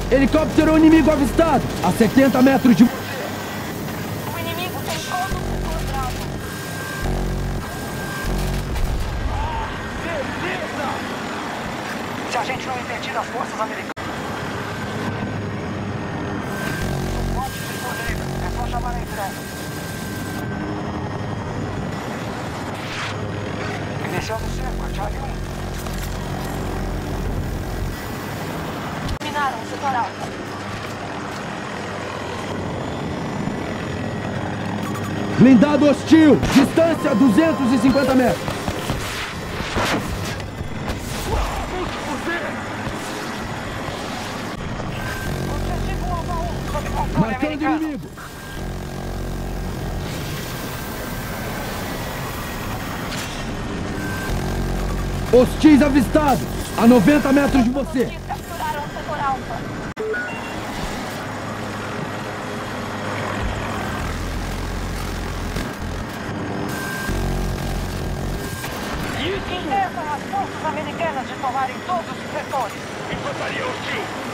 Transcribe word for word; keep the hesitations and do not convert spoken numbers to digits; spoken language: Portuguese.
Helicóptero inimigo avistado, a setenta metros de... O inimigo tem todo o setor Bravo. Beleza! Se a gente não impedir as forças americanas... Suporte disponível. É só chamar a entrega. Iniciando o cerco, Charlie um. Dominaram o setor Alfa. Blindado hostil, distância duzentos e cinquenta metros. Objetivo Alfa um, sob controle Marcando americano. inimigo. Hostis avistados, a noventa metros de você. Hostis capturaram o setor Alfa. Impeçam as forças americanas de tomarem todos os setores. Infantaria hostil!